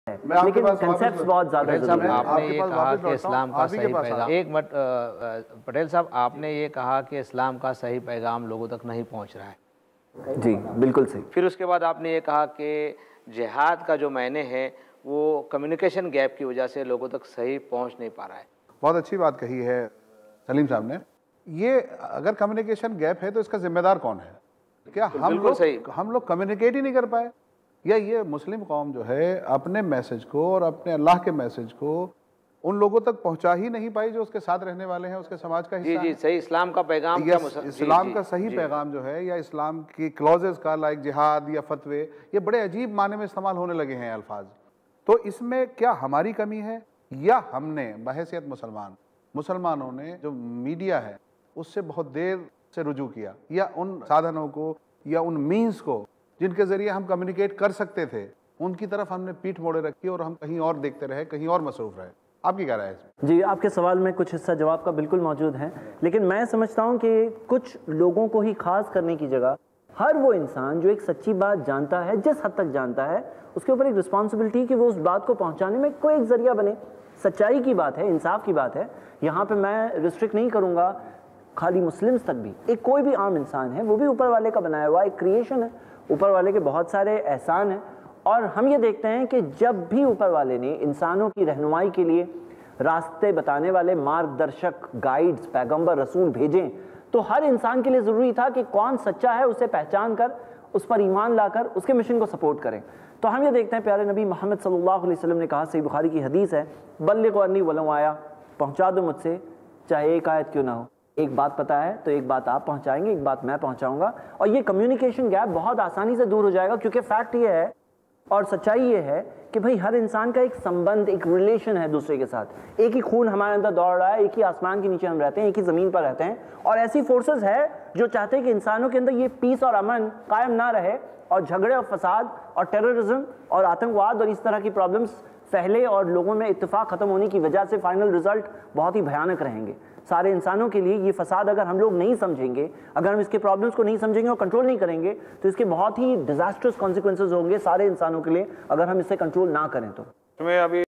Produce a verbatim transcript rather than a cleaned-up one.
लेकिन कंसेप्ट्स बहुत ज्यादा जरूरी है। आपने ये कहा कि इस्लाम का सही पैगाम, एक मिनट पटेल साहब, आपने ये कहा कि इस्लाम का सही पैगाम लोगों तक नहीं पहुंच रहा है। जी बिल्कुल सही। फिर उसके बाद आपने ये कहा कि जिहाद का जो मायने है वो कम्युनिकेशन गैप की वजह से लोगों तक सही पहुंच नहीं पा रहा है। बहुत अच्छी बात कही है सलीम साहब ने। ये अगर कम्युनिकेशन गैप है तो इसका जिम्मेदार कौन है? क्या हम लोग हम लोग कम्युनिकेट ही नहीं कर पाए, या ये मुस्लिम कौम जो है अपने मैसेज को और अपने अल्लाह के मैसेज को उन लोगों तक पहुंचा ही नहीं पाई जो उसके साथ रहने वाले हैं, उसके समाज का हिस्सा जी जी सही इस्लाम का पैगाम क्या मुसल... इस्लाम जी, का सही जी, पैगाम जो है, या इस्लाम की क्लॉजेस का, लाइक जिहाद या फतवे, ये बड़े अजीब माने में इस्तेमाल होने लगे हैं अल्फाज। तो इसमें क्या हमारी कमी है, या हमने बहैसियत मुसलमान मुसलमानों ने जो मीडिया है उससे बहुत देर से रुजू किया, या उन साधनों को या उन मीन्स को जिनके जरिए हम कम्युनिकेट कर सकते थे उनकी तरफ हमने पीठ मोड़े रखी और हम कहीं और देखते रहे, कहीं और मसरूफ रहे। आपकी क्या राय है इसमें? जी, आपके सवाल में कुछ हिस्सा जवाब का बिल्कुल मौजूद है, लेकिन मैं समझता हूं कि कुछ लोगों को ही खास करने की जगह हर वो इंसान जो एक सच्ची बात जानता है, जिस हद तक जानता है, उसके ऊपर एक रिस्पॉन्सिबिलिटी कि वो उस बात को पहुंचाने में कोई एक जरिया बने। सच्चाई की बात है, इंसाफ की बात है, यहाँ पे मैं रिस्ट्रिक्ट नहीं करूँगा खाली मुस्लिम्स तक भी। एक कोई भी आम इंसान है, वो भी ऊपर वाले का बनाया हुआ एक क्रिएशन है, ऊपर वाले के बहुत सारे एहसान हैं। और हम ये देखते हैं कि जब भी ऊपर वाले ने इंसानों की रहनुमाई के लिए रास्ते बताने वाले मार्गदर्शक, गाइड्स, पैगंबर, रसूल भेजें, तो हर इंसान के लिए ज़रूरी था कि कौन सच्चा है उसे पहचान कर, उस पर ईमान लाकर उसके मिशन को सपोर्ट करें। तो हम ये देखते हैं प्यारे नबी मोहम्मद सल्लल्लाहु अलैहि वसल्लम ने कहा, सही बुखारी की हदीस है, बल्लिगु अन्नी वलौ आया, पहुँचा दो मुझसे चाहे एक आयत क्यों ना हो। एक बात पता है तो एक बात आप पहुंचाएंगे, एक बात मैं पहुंचाऊंगा, और ये कम्युनिकेशन गैप बहुत आसानी से दूर हो जाएगा। क्योंकि फैक्ट ये है और सच्चाई ये है कि भाई हर इंसान का एक संबंध, एक रिलेशन है दूसरे के साथ। एक ही खून हमारे अंदर दौड़ रहा है, एक ही आसमान के नीचे हम रहते हैं, एक ही ज़मीन पर रहते हैं, और ऐसी फोर्सेस है जो चाहते हैं कि इंसानों के अंदर ये पीस और अमन कायम ना रहे, और झगड़े और फसाद और टेररिज्म और आतंकवाद और इस तरह की प्रॉब्लम्स फैले, और लोगों में इत्तेफाक खत्म होने की वजह से फाइनल रिजल्ट बहुत ही भयानक रहेंगे सारे इंसानों के लिए। ये फसाद अगर हम लोग नहीं समझेंगे, अगर हम इसके प्रॉब्लम्स को नहीं समझेंगे और कंट्रोल नहीं करेंगे, तो इसके बहुत ही डिजास्टर्स कॉन्सिक्वेंसेस होंगे सारे इंसानों के लिए, अगर हम इसे कंट्रोल ना करें तो। तुम्हें अभी